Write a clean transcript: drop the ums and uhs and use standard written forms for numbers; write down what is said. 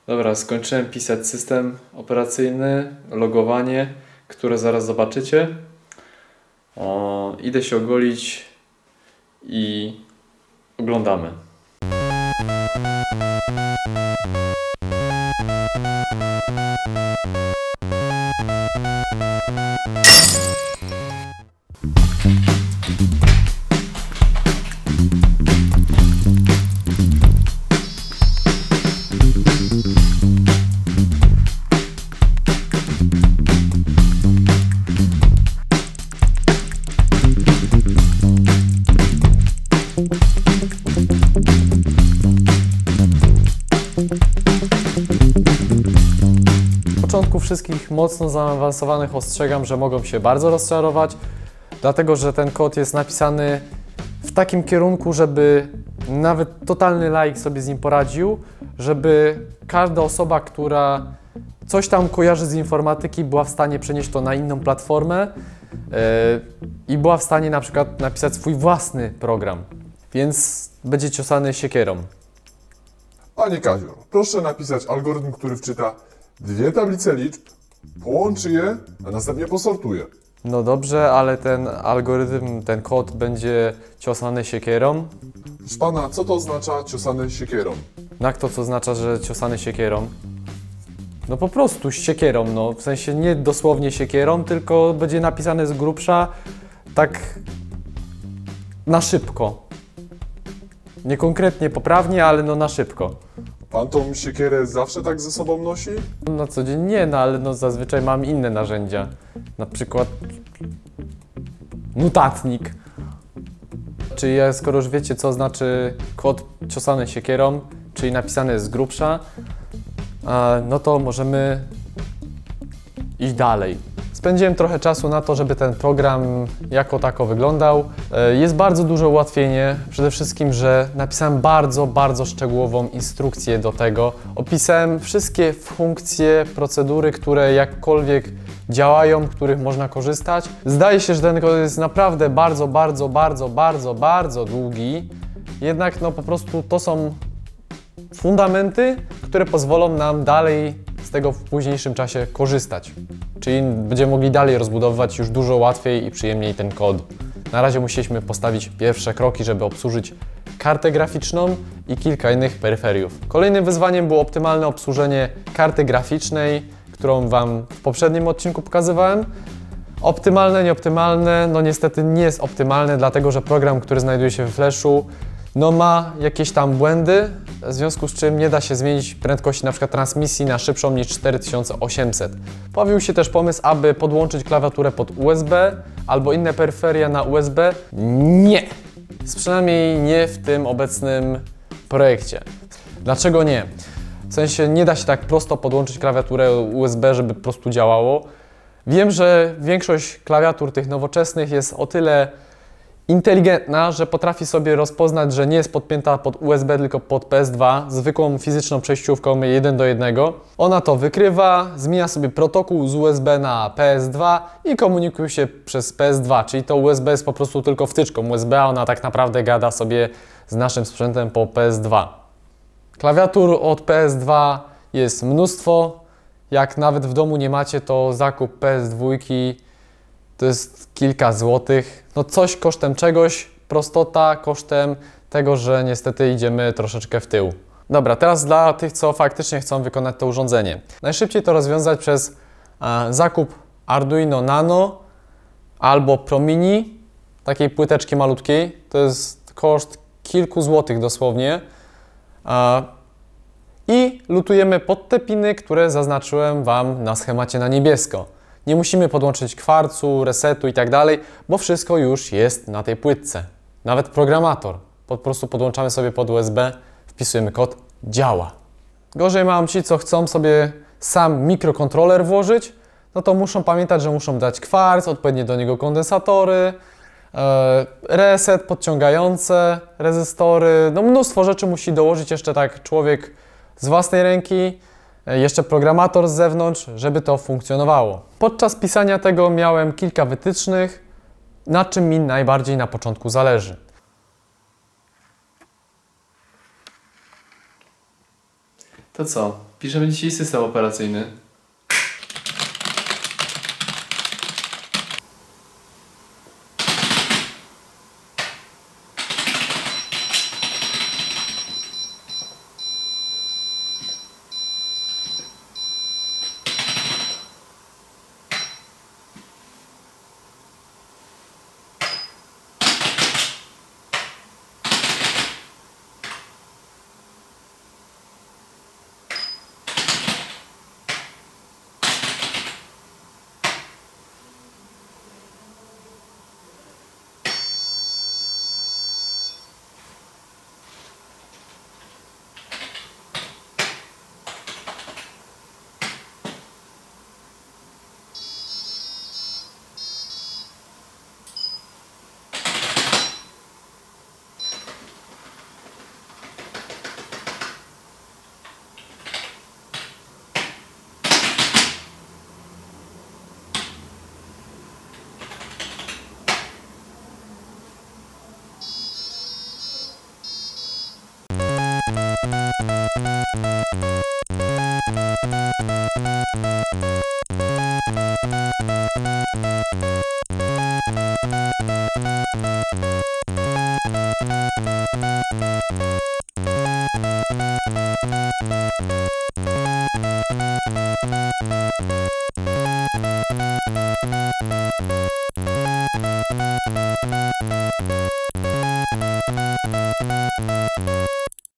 Dobra, skończyłem pisać system operacyjny, logowanie, które zaraz zobaczycie. Idę się ogolić i oglądamy. W początku wszystkich mocno zaawansowanych ostrzegam, że mogą się bardzo rozczarować, dlatego że ten kod jest napisany w takim kierunku, żeby nawet totalny laik sobie z nim poradził, żeby każda osoba, która coś tam kojarzy z informatyki, była w stanie przenieść to na inną platformę i była w stanie na przykład napisać swój własny program, więc będzie ciosany siekierą. Panie Kazior, proszę napisać algorytm, który wczyta dwie tablice liczb, połączy je, a następnie posortuje. No dobrze, ale ten algorytm, ten kod będzie ciosany siekierą. Proszę pana, co to oznacza ciosany siekierą? Jak to, co oznacza, że ciosany siekierą? No po prostu z siekierą, no w sensie nie dosłownie siekierą, tylko będzie napisane z grubsza tak na szybko. Nie konkretnie poprawnie, ale no na szybko. Pan tą siekierę zawsze tak ze sobą nosi? Na co dzień nie, no ale no zazwyczaj mam inne narzędzia. Na przykład notatnik. Czyli skoro już wiecie, co znaczy kod ciosany siekierą, czyli napisany z grubsza, no to możemy iść dalej. Spędziłem trochę czasu na to, żeby ten program jako tako wyglądał. Jest bardzo duże ułatwienie, przede wszystkim, że napisałem bardzo szczegółową instrukcję do tego. Opisałem wszystkie funkcje, procedury, które jakkolwiek działają, których można korzystać. Zdaje się, że ten kod jest naprawdę bardzo długi, jednak no po prostu to są fundamenty, które pozwolą nam dalej z tego w późniejszym czasie korzystać. Czyli będziemy mogli dalej rozbudowywać już dużo łatwiej i przyjemniej ten kod. Na razie musieliśmy postawić pierwsze kroki, żeby obsłużyć kartę graficzną i kilka innych peryferiów. Kolejnym wyzwaniem było optymalne obsłużenie karty graficznej, którą Wam w poprzednim odcinku pokazywałem. Optymalne, nieoptymalne, no niestety nie jest optymalne, dlatego że program, który znajduje się w Flashu, no ma jakieś tam błędy, w związku z czym nie da się zmienić prędkości np. transmisji na szybszą niż 4800. Pojawił się też pomysł, aby podłączyć klawiaturę pod USB albo inne peryferia na USB. Nie! Przynajmniej nie w tym obecnym projekcie. Dlaczego nie? W sensie nie da się tak prosto podłączyć klawiaturę USB, żeby po prostu działało. Wiem, że większość klawiatur tych nowoczesnych jest o tyle inteligentna, że potrafi sobie rozpoznać, że nie jest podpięta pod USB, tylko pod PS2, zwykłą fizyczną przejściówką 1:1. Ona to wykrywa, zmienia sobie protokół z USB na PS2 i komunikuje się przez PS2, czyli to USB jest po prostu tylko wtyczką USB, a ona tak naprawdę gada sobie z naszym sprzętem po PS2. Klawiatur od PS2 jest mnóstwo, jak nawet w domu nie macie, to zakup PS2 to jest kilka złotych, no coś kosztem czegoś, prostota kosztem tego, że niestety idziemy troszeczkę w tył. Dobra, teraz dla tych, co faktycznie chcą wykonać to urządzenie. Najszybciej to rozwiązać przez zakup Arduino Nano albo Pro Mini, takiej płyteczki malutkiej. To jest koszt kilku złotych dosłownie. I lutujemy pod te piny, które zaznaczyłem Wam na schemacie na niebiesko. Nie musimy podłączyć kwarcu, resetu i tak dalej, bo wszystko już jest na tej płytce. Nawet programator. Po prostu podłączamy sobie pod USB, wpisujemy kod, działa. Gorzej mają ci, co chcą sobie sam mikrokontroler włożyć, no to muszą pamiętać, że muszą dać kwarc, odpowiednie do niego kondensatory, reset, podciągające, rezystory, no mnóstwo rzeczy musi dołożyć jeszcze tak człowiek z własnej ręki, jeszcze programator z zewnątrz, żeby to funkcjonowało. Podczas pisania tego miałem kilka wytycznych, na czym mi najbardziej na początku zależy. To co? Piszemy dzisiaj system operacyjny.